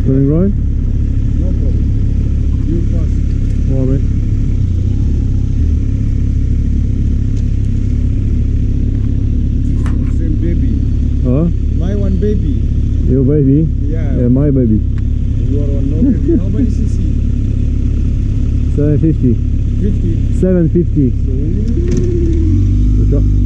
Turning right? No problem. You first. Alright. Same baby. Huh? My one baby. Your baby? Yeah. Yeah, my baby. Your one no baby. How many cc? 750. 50. 750. So, Good job.